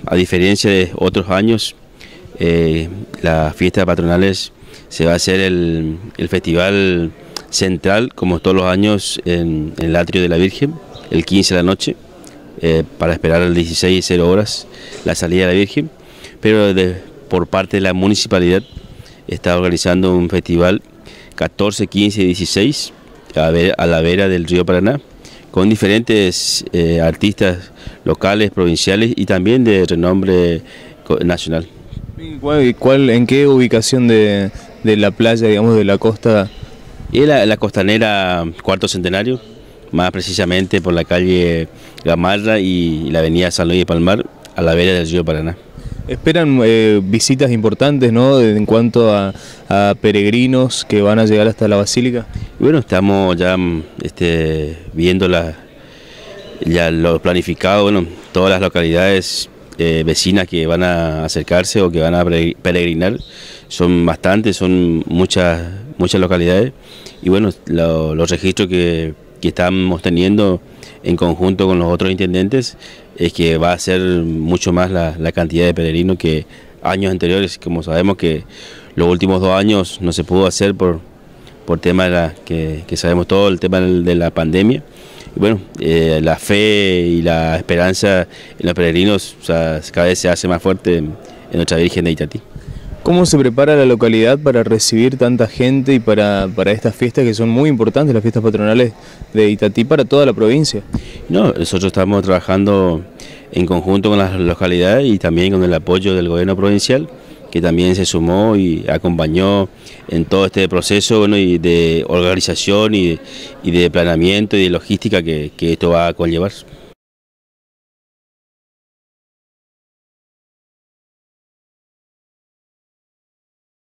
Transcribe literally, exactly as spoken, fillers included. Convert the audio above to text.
a diferencia de otros años, eh, las fiestas patronales se va a hacer el, el festival central, como todos los años, en, en el atrio de la Virgen, el quince de la noche, eh, para esperar al dieciséis cero horas la salida de la Virgen, pero de, por parte de la municipalidad está organizando un festival catorce, quince y dieciséis a, ver, a la vera del río Paraná, con diferentes eh, artistas locales, provinciales y también de renombre nacional. ¿Cuál, cuál, ¿En qué ubicación de, de la playa, digamos, de la costa? Y la, la costanera Cuarto Centenario, más precisamente por la calle Gamarra y la avenida San Luis de Palmar, a la vera del río Paraná. Esperan eh, visitas importantes, ¿no?, en cuanto a, a peregrinos que van a llegar hasta la Basílica. Y bueno, estamos ya este, viendo la, ya lo planificado, bueno, todas las localidades eh, vecinas que van a acercarse o que van a peregrinar, son bastantes, son muchas, muchas localidades, y bueno, lo, los registros que, que estamos teniendo en conjunto con los otros intendentes es que va a ser mucho más la, la cantidad de peregrinos que años anteriores. Como sabemos que los últimos dos años no se pudo hacer por, por tema de la, que, que sabemos todo, el tema de la pandemia. Y bueno, eh, la fe y la esperanza en los peregrinos, o sea, cada vez se hace más fuerte en, en nuestra Virgen de Itatí. ¿Cómo se prepara la localidad para recibir tanta gente y para, para estas fiestas que son muy importantes, las fiestas patronales de Itatí para toda la provincia? No, nosotros estamos trabajando en conjunto con las localidades y también con el apoyo del gobierno provincial, que también se sumó y acompañó en todo este proceso, bueno, y de organización y de, y de planeamiento y de logística que, que esto va a conllevar.